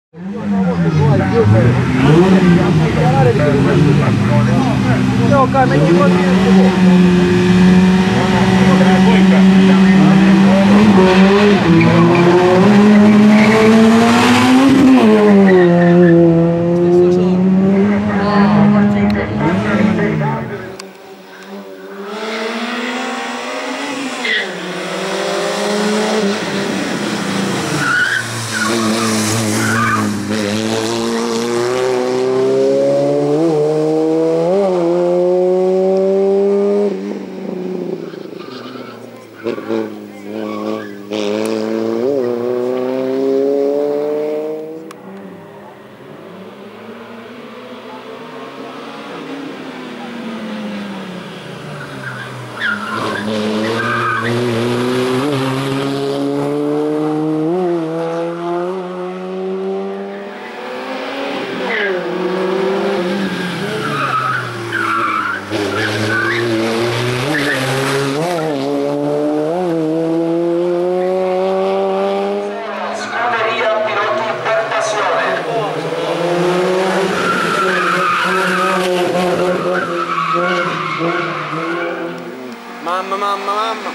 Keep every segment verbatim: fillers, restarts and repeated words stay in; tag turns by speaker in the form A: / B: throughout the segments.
A: Mamma, mamma, mamma.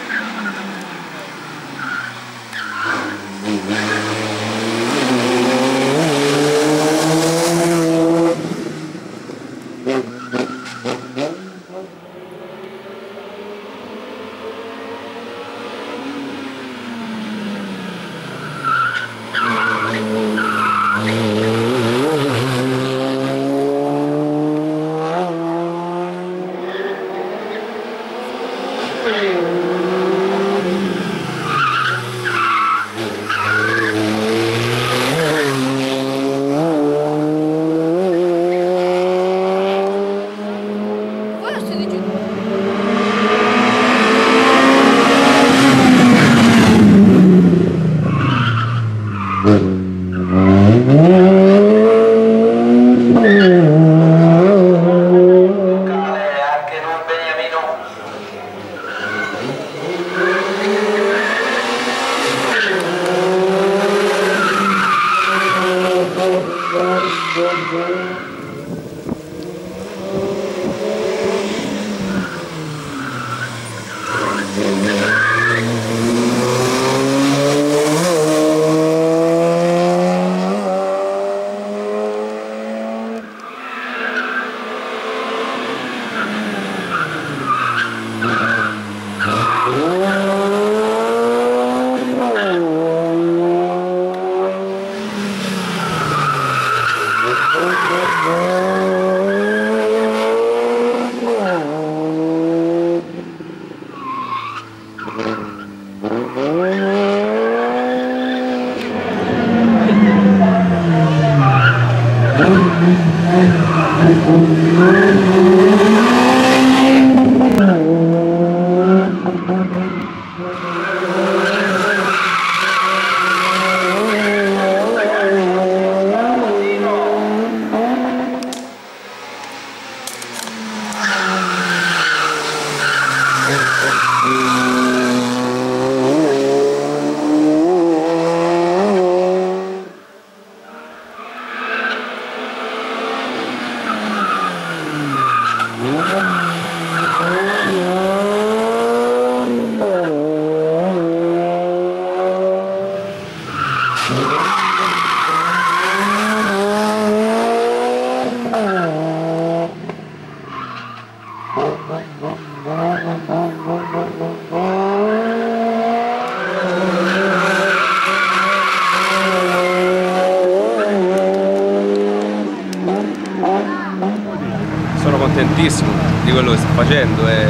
B: Sono contentissimo di quello che sto facendo e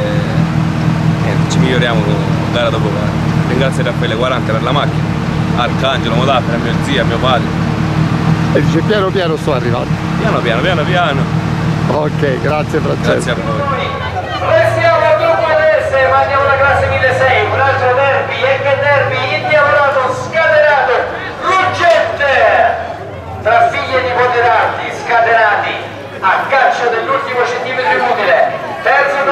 B: niente, ci miglioriamo gara dopo gara. Ringrazio Raffaele quaranta per la macchina, Arcangelo Modafera, mio zio, mio padre.
C: E dice piano piano sto arrivando.
B: Piano piano, piano piano.
C: Ok, grazie Francesco.
B: Grazie a voi.
D: Restiamo a gruppo adesso e mandiamo la classe milleseicento, un altro derby, e che derby indiavolato, scatenato, ruggente, tra figli e nipote d'arti, scatenati a caccia dell'ultimo centimetro inutile. Terzo